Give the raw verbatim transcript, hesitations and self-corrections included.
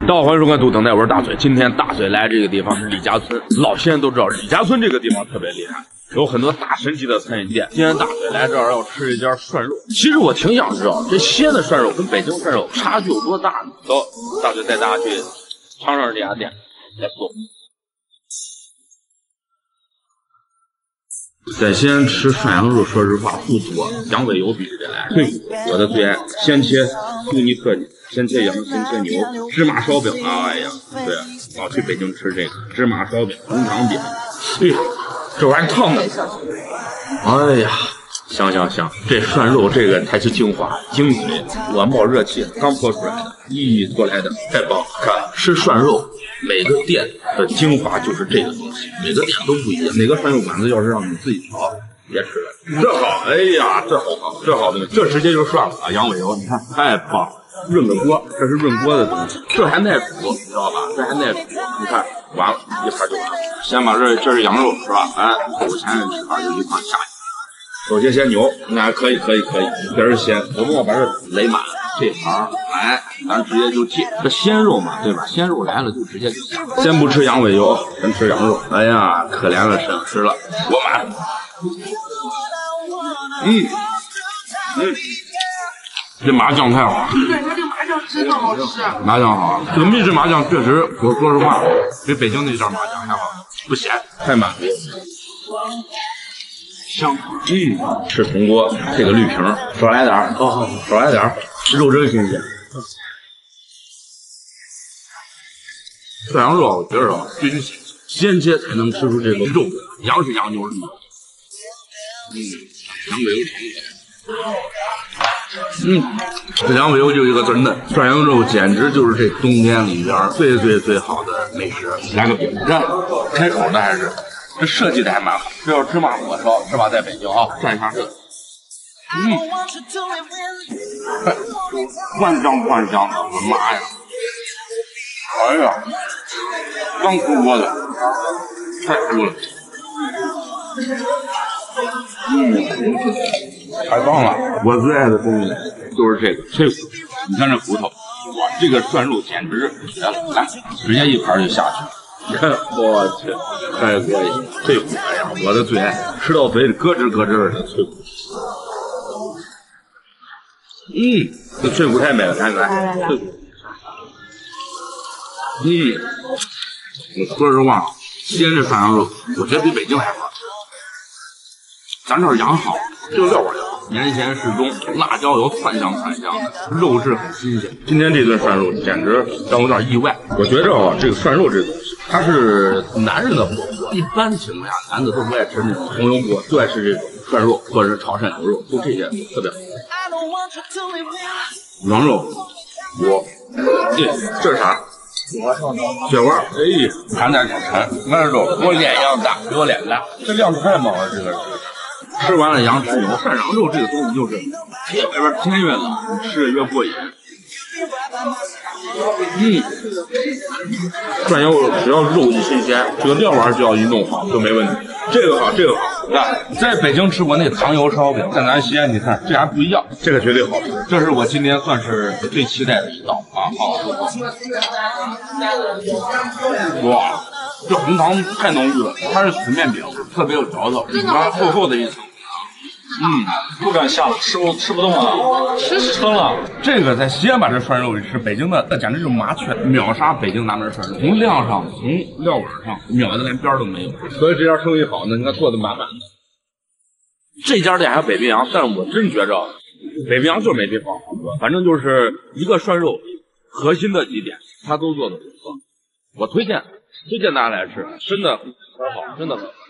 大家欢迎收看《都等待》，我是大嘴。今天大嘴来这个地方是李家村，老西安都知道李家村这个地方特别厉害，有很多大神级的餐饮店。今天大嘴来这儿要吃一家涮肉，其实我挺想知道这西安的涮肉跟北京涮肉差距有多大呢？走，大嘴带大家去尝尝这家店。来走。在西安吃涮羊肉，说实话不多，羊尾油必须得来，脆骨我的最爱，先切杜尼克先切羊，先切牛，芝麻烧饼，哎呀，对，老去北京吃这个芝麻烧饼、红糖饼，哎呀，这玩意烫的，哎呀，香香香！这涮肉这个才是精华精髓，我冒热气刚泼出来的，咦，做来的太棒！看吃涮肉，每个店的精华就是这个东西，每个店都不一样。哪个涮肉馆子要是让你自己调，别吃了。这好，哎呀，这好好，这好东西，这直接就涮了啊！羊尾油，你看太棒了。润个锅，这是润锅的东西，这还耐煮，你知道吧？这还耐煮。你看，完了，一盘就完了。先把这这是羊肉是吧？哎，口前这盘就一块下去。首先先牛，那可以可以可以，这是鲜。我们要把这垒满这盘，哎，咱直接就进。这鲜肉嘛，对吧？鲜肉来了就直接就下。先不吃羊尾油，先吃羊肉。哎呀，可怜了沈师了，我满。嗯嗯。这麻酱太好了， 对，它这个麻酱真的好吃。 麻酱好，这个秘制麻酱确实，我说实话，比北京那家麻酱还好，不咸，太满足，香。嗯，吃铜锅配个绿瓶，少来点儿，好好好，少来点儿，肉真新鲜。涮羊肉我觉得啊，必须先切才能吃出这个肉，羊是羊，牛是牛。嗯，羊尾油尝嗯，这羊尾油就一个字嫩，涮羊肉简直就是这冬天里边最最最好的美食。来个饼，看开口的还是这设计的还蛮好，这叫芝麻火烧是吧？在北京啊，蘸一下这个，嗯，哎，灌香灌香的，我的妈呀！哎呀，刚出锅的，太酥了。嗯，太棒了！我最爱的东西就是这个脆骨，你看这骨头，哇，这个涮肉简直绝了！来，直接一盘就下去。我去，太可以！脆骨，哎呀，我的最爱，吃到嘴里咯吱咯吱的脆骨。嗯，这脆骨太美了，看来来来来，脆骨。嗯，我说实话，西安这涮羊肉，我觉得比北京还好。咱这儿羊好，这料味也好，盐咸适中，辣椒油窜香窜香的，肉质很新鲜。今天这顿涮肉简直让我有点意外。我觉着啊，这个涮肉这个东西，它是男人的火锅。一般情况下，男的都不爱吃那种红油锅，就爱吃这种涮肉或者是炒涮牛肉，就这些特别好。羊肉，我，这这是啥？血味，哎，含点小馋，完了之后我脸一样大，比我脸大，这量太猛了，这个是。吃完了羊吃牛，涮羊肉这个东西就是天外边天越冷，吃的越过瘾。嗯，涮羊肉只要肉一新鲜，这个料丸只要一弄好就没问题。这个好，这个好。看，在北京吃过那糖油烧饼，在咱西安你看这还不一样，这个绝对好吃。这是我今年算是最期待的一道啊！好，哇，这红糖太浓郁了，它是死面饼，特别有嚼头，它厚厚的一层。嗯， 不敢下了，吃不吃不动了，吃撑了。 这个在西安把这涮肉吃，北京的那简直就是麻雀，秒杀北京南门涮肉，从量上，从料碗上，秒的连边都没有。所以这家生意好呢，你看做的满满的。这家店还有北冰洋，但是我真觉着北冰洋就是没地方好做，反正就是一个涮肉核心的几点，他都做的不错。我推荐推荐大家来吃，真的很好，真的很好。